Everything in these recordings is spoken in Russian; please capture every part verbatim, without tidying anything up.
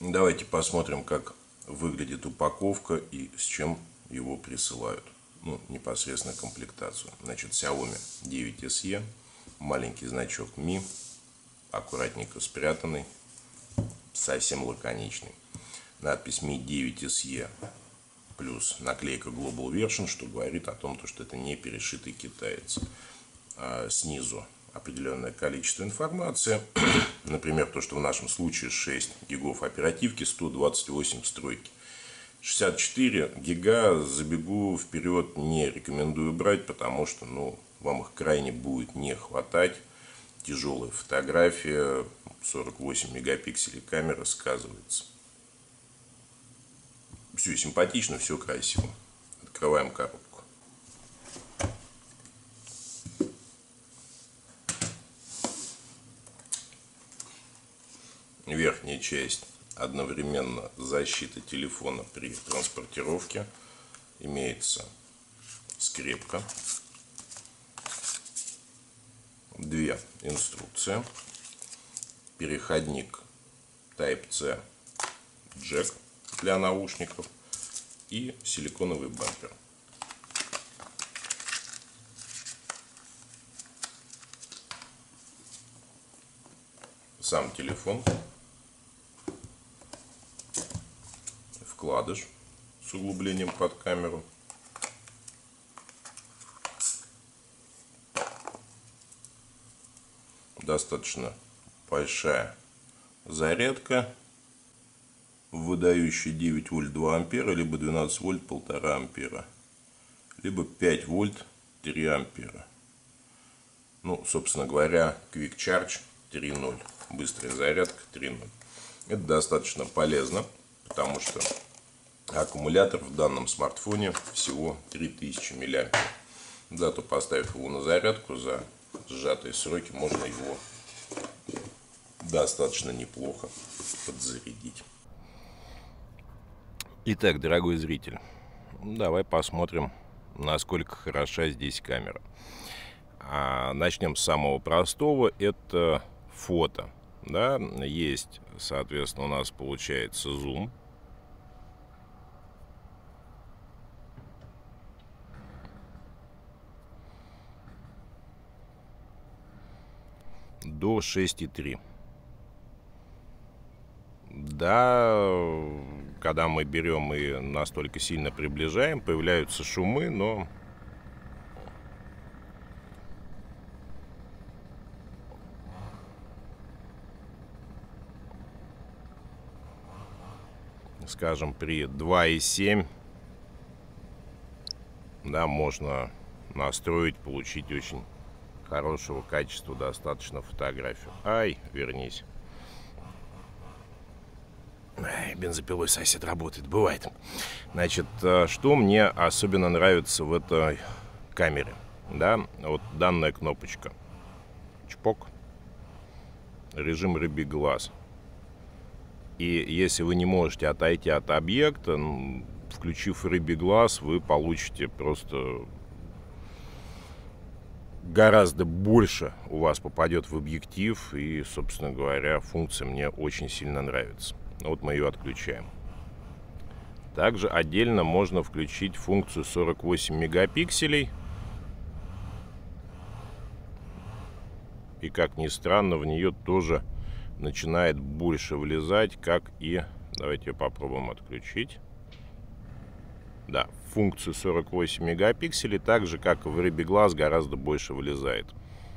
Давайте посмотрим, как выглядит упаковка и с чем его присылают. Ну, непосредственно комплектацию. Значит, Xiaomi девять эс и, маленький значок Mi, аккуратненько спрятанный, совсем лаконичный. Надпись Mi девять эс и плюс наклейка Global Version, что говорит о том, что это не перешитый китаец. А снизу определенное количество информации. Например, то, что в нашем случае шесть гигов оперативки, сто двадцать восемь встройки. шестьдесят четыре гига, забегу вперед, не рекомендую брать, потому что ну, вам их крайне будет не хватать. Тяжелая фотография, сорок восемь мегапикселей камера сказывается. Все симпатично, все красиво. Открываем коробку. Верхняя часть одновременно защита телефона при транспортировке. Имеется скрепка. Две инструкции. Переходник Type-C джек для наушников и силиконовый бампер. Сам телефон. Вкладыш с углублением под камеру. Достаточно большая зарядка, выдающая девять вольт два ампера, либо двенадцать вольт полтора ампера, либо пять вольт три ампера. Ну, собственно говоря, Quick Charge три ноль. Быстрая зарядка три ноль. Это достаточно полезно, потому что аккумулятор в данном смартфоне всего три тысячи миллиампер. Зато, поставив его на зарядку, за сжатые сроки можно его достаточно неплохо подзарядить. Итак, дорогой зритель, давай посмотрим, насколько хороша здесь камера. А начнем с самого простого. Это фото. Да? Есть, соответственно, у нас получается зум. До шесть и три. Да, когда мы берем и настолько сильно приближаем, появляются шумы, но скажем, при два и семь, да, можно настроить, получить очень хорошего качества достаточно фотографию. Ай, вернись. Ай, бензопилой сосед работает, бывает. Значит, что мне особенно нравится в этой камере, да, вот данная кнопочка. Чпок. Режим рыбий глаз. И если вы не можете отойти от объекта, включив рыбий глаз, вы получите просто гораздо больше у вас попадет в объектив. И, собственно говоря, функция мне очень сильно нравится. Вот мы ее отключаем. Также отдельно можно включить функцию сорок восемь мегапикселей. И, как ни странно, в нее тоже начинает больше влезать, как и... Давайте попробуем отключить. Да, функцию сорок восемь мегапикселей, так же, как и в рыбий глаз, гораздо больше влезает.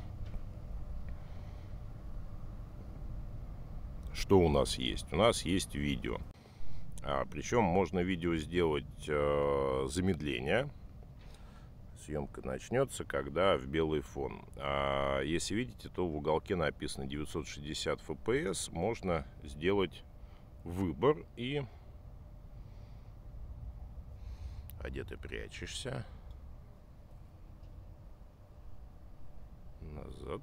Что у нас есть? У нас есть видео. А, причем можно видео сделать э, замедление. Съемка начнется, когда в белый фон. А если видите, то в уголке написано девятьсот шестьдесят эф пи эс. Можно сделать выбор и... А где ты прячешься? Назад.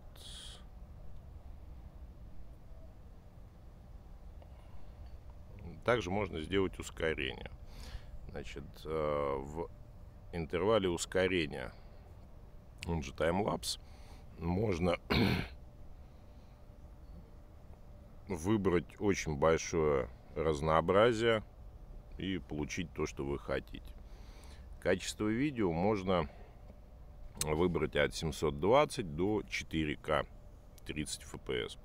Также можно сделать ускорение. Значит, в интервале ускорения, он же таймлапс, можно выбрать очень большое разнообразия и получить то, что вы хотите. Качество видео можно выбрать от семьсот двадцать до четыре ка тридцать эф пи эс.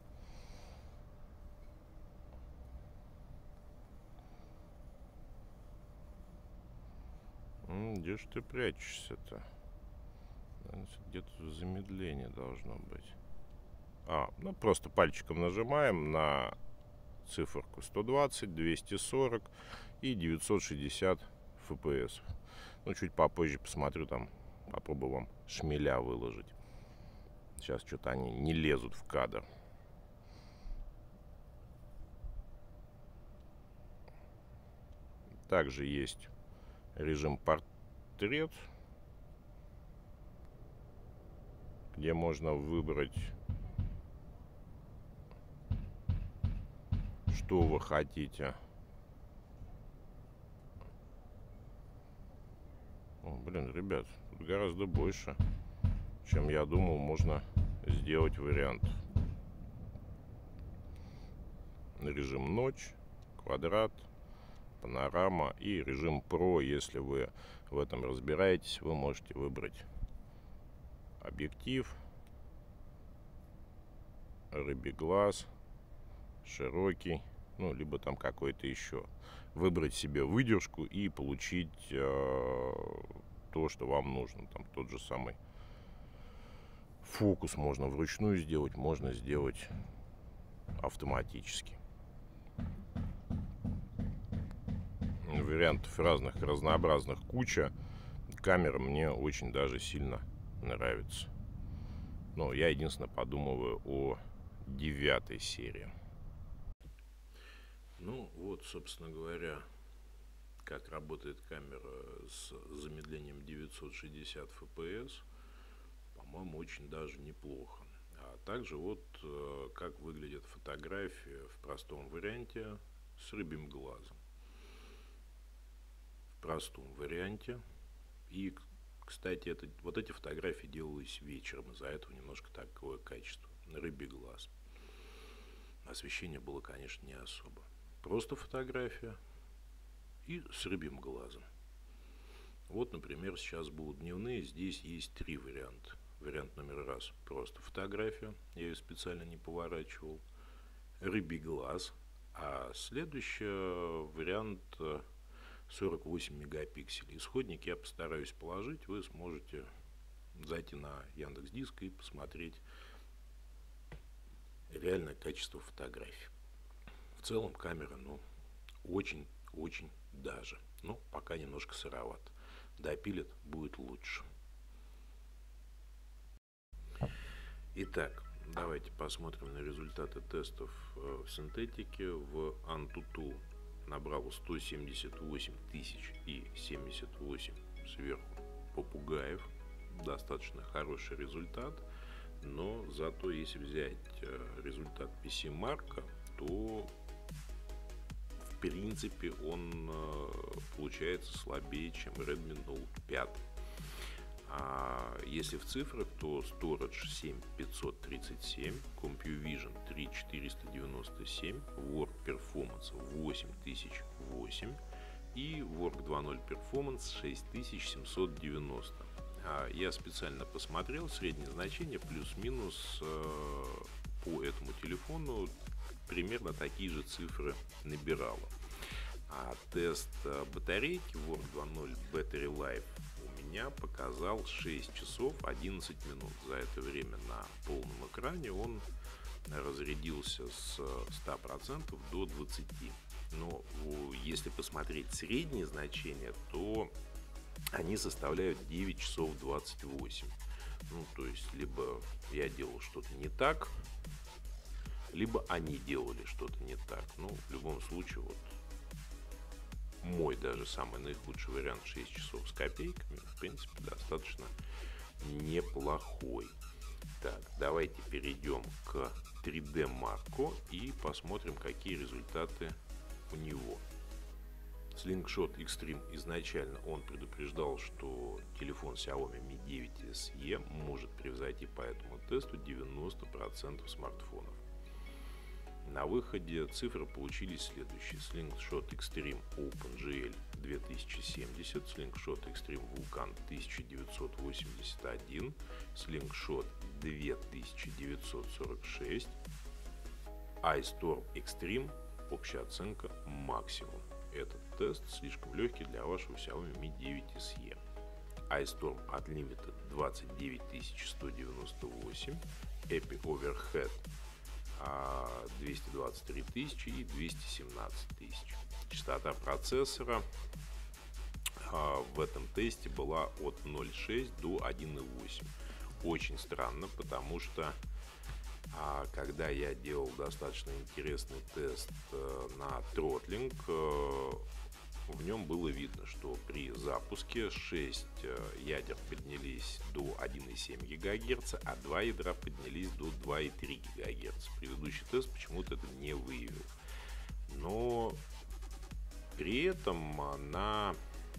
Где же ты прячешься-то? Где-то замедление должно быть. А, ну просто пальчиком нажимаем на циферку сто двадцать, двести сорок и девятьсот шестьдесят эф пи эс. Ну, чуть попозже посмотрю, там попробую вам шмеля выложить. Сейчас что-то они не лезут в кадр. Также есть режим портрет, где можно выбрать, что вы хотите. О, блин, ребят, тут гораздо больше, чем я думал, можно сделать вариант. Режим ночь, квадрат, панорама и режим про. Если вы в этом разбираетесь, вы можете выбрать объектив, рыбий глаз, широкий, ну либо там какой-то еще. Выбрать себе выдержку и получить э, то, что вам нужно. Там тот же самый фокус можно вручную сделать, можно сделать автоматически. Вариантов разных, разнообразных куча. Камера мне очень даже сильно нравится. Но я единственное подумываю о девятой серии. Ну вот, собственно говоря, как работает камера с замедлением девятьсот шестьдесят эф пи эс. По-моему, очень даже неплохо. А также вот как выглядит фотография в простом варианте с рыбьим глазом. В простом варианте. И, кстати, это, вот эти фотографии делались вечером, из-за этого немножко такое качество. Рыбий глаз. Освещение было, конечно, не особо. Просто фотография и с рыбьим глазом. Вот, например, сейчас будут дневные. Здесь есть три варианта. Вариант номер раз – просто фотография. Я ее специально не поворачивал. Рыбий глаз. А следующий вариант сорок восемь мегапикселей. Исходник я постараюсь положить. Вы сможете зайти на Яндекс.Диск и посмотреть реальное качество фотографий. В целом камера, ну, очень-очень даже. Но пока немножко сыроват. Допилит, будет лучше. Итак, давайте посмотрим на результаты тестов в синтетике. В Antutu набрал сто семьдесят восемь тысяч и семьдесят восемь сверху попугаев. Достаточно хороший результат. Но зато если взять результат пи си Mark, то в принципе он получается слабее, чем Redmi Note пять. А если в цифрах, то Storage семь тысяч пятьсот тридцать семь, CompuVision три тысячи четыреста девяносто семь, Work Performance восемь тысяч восемь и Work два ноль Performance шесть тысяч семьсот девяносто. А я специально посмотрел среднее значение плюс-минус э, по этому телефону примерно такие же цифры набирало. А тест батарейки Work два ноль Battery Life у меня показал шесть часов одиннадцать минут. За это время на полном экране он разрядился с ста процентов до двадцати процентов. Но если посмотреть средние значения, то они составляют девять часов двадцать восемь. Ну, то есть, либо я делал что-то не так, либо они делали что-то не так. Ну, в любом случае, вот мой даже самый наихудший вариант шесть часов с копейками, в принципе, достаточно неплохой. Так, давайте перейдем к три дэ Marco и посмотрим, какие результаты у него. Slingshot Extreme изначально он предупреждал, что телефон Xiaomi Mi девять эс и может превзойти по этому тесту девяносто процентов смартфонов. На выходе цифры получились следующие. Slingshot Extreme OpenGL две тысячи семьдесят, Slingshot Extreme Vulkan тысяча девятьсот восемьдесят один, Slingshot две тысячи девятьсот сорок шесть, iStorm Extreme, общая оценка максимум. Этот тест слишком легкий для вашего Xiaomi Mi девять эс и. iStorm Unlimited двадцать девять тысяч сто девяносто восемь, Epi Overhead двести двадцать три тысячи и двести семнадцать тысяч. Частота процессора в этом тесте была от ноль целых шесть десятых до один целых восемь десятых. Очень странно, потому что а когда я делал достаточно интересный тест на тротлинг, в нем было видно, что при запуске шесть ядер поднялись до один целых семь десятых гигагерца, а два ядра поднялись до два целых три десятых гигагерца. Предыдущий тест почему-то это не выявил. Но при этом на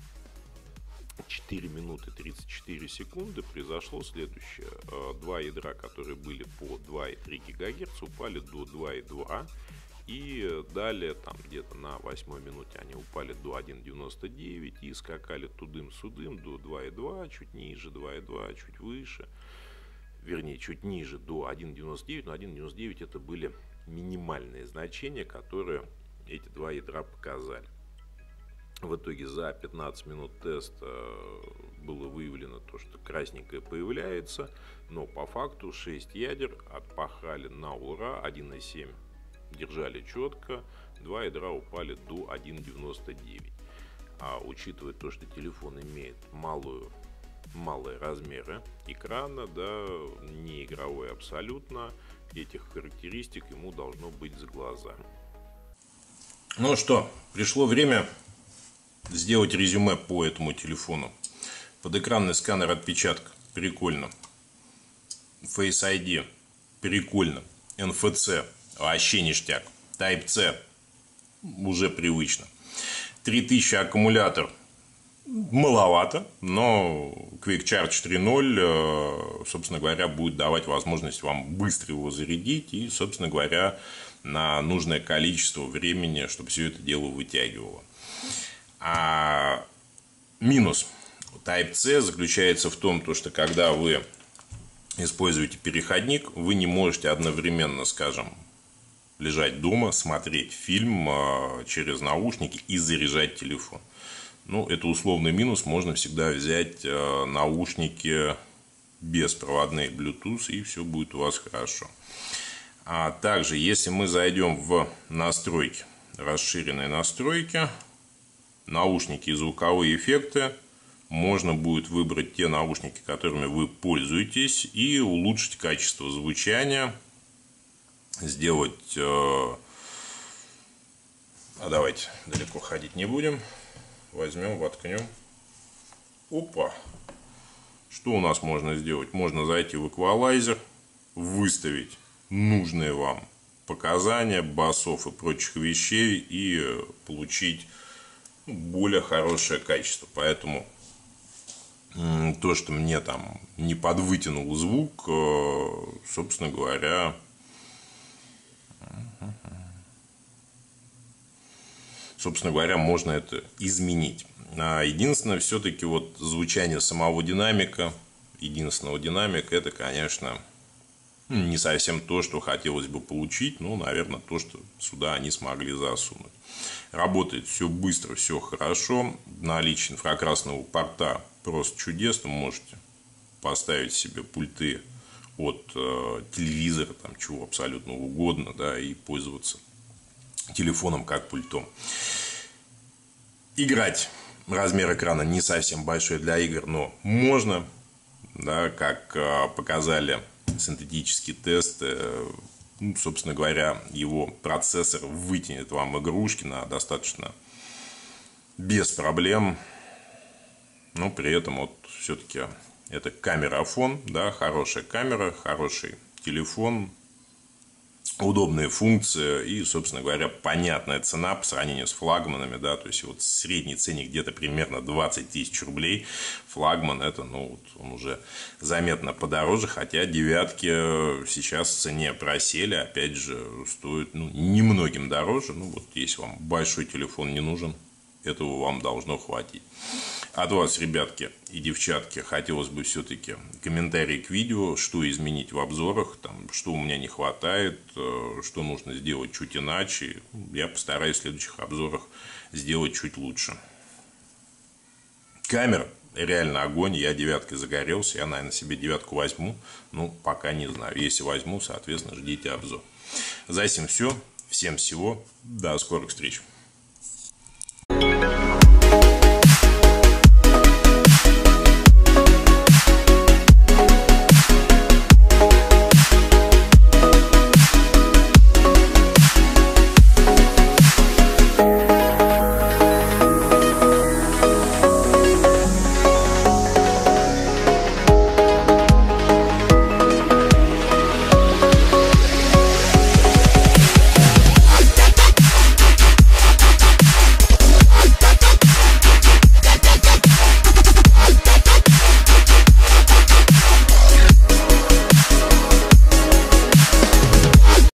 четыре минуты тридцать четыре секунды произошло следующее. Два ядра, которые были по два целых три десятых гигагерца, упали до два целых два десятых. И далее, там где-то на восьмой минуте они упали до один целых девяносто девять и скакали тудым-судым до два целых два, чуть ниже, два целых два, чуть выше. Вернее, чуть ниже до один целых девяносто девять, но один целых девяносто девять это были минимальные значения, которые эти два ядра показали. В итоге за пятнадцать минут теста было выявлено то, что красненькое появляется, но по факту шесть ядер отпахали на ура, один целых семь десятых держали четко, два ядра упали до один целых девяносто девять. А учитывая то, что телефон имеет малую, малые размеры экрана, да, не игровой абсолютно, этих характеристик ему должно быть за глаза. Ну что, пришло время сделать резюме по этому телефону. Подэкранный сканер отпечатка, прикольно. Face ай ди, прикольно. эн эф си, вообще ништяк. Type-C, уже привычно. три тысячи аккумулятор, маловато, но Quick Charge три ноль, собственно говоря, будет давать возможность вам быстро его зарядить и, собственно говоря, на нужное количество времени, чтобы все это дело вытягивало. А минус Type-C заключается в том, что когда вы используете переходник, вы не можете одновременно, скажем, лежать дома, смотреть фильм через наушники и заряжать телефон. Ну, это условный минус. Можно всегда взять наушники беспроводные Bluetooth, и все будет у вас хорошо. А также, если мы зайдем в настройки, расширенные настройки, наушники и звуковые эффекты, можно будет выбрать те наушники, которыми вы пользуетесь, и улучшить качество звучания, сделать... Э... А давайте далеко ходить не будем. Возьмем, воткнем. Опа! Что у нас можно сделать? Можно зайти в эквалайзер, выставить нужные вам показания басов и прочих вещей и получить более хорошее качество. Поэтому то, что мне там не подвытянул звук, собственно говоря, собственно говоря, можно это изменить. Единственное, все-таки вот звучание самого динамика, единственного динамика, это, конечно, не совсем то, что хотелось бы получить, но, наверное, то, что сюда они смогли засунуть. Работает все быстро, все хорошо. Наличие инфракрасного порта просто чудесно. Можете поставить себе пульты от э, телевизора, там, чего абсолютно угодно, да, и пользоваться телефоном как пультом. Играть. Размер экрана не совсем большой для игр, но можно, да, как э, показали синтетические тесты. Ну, собственно говоря, его процессор вытянет вам игрушки на достаточно без проблем. Но при этом вот все-таки это камерафон, да, хорошая камера, хороший телефон. удобные функции и, собственно говоря, понятная цена по сравнению с флагманами, да, то есть вот средний ценник где-то примерно двадцать тысяч рублей, флагман это, ну, вот он уже заметно подороже, хотя девятки сейчас в цене просели, опять же, стоят, ну, немногим дороже, ну, вот если вам большой телефон не нужен, этого вам должно хватить. От вас, ребятки и девчатки, хотелось бы все-таки комментарии к видео, что изменить в обзорах, там, что у меня не хватает, что нужно сделать чуть иначе. Я постараюсь в следующих обзорах сделать чуть лучше. Камера реально огонь, я девяткой загорелся, я, наверное, себе девятку возьму, ну, пока не знаю. Если возьму, соответственно, ждите обзор. За этим все, всем всего, до скорых встреч.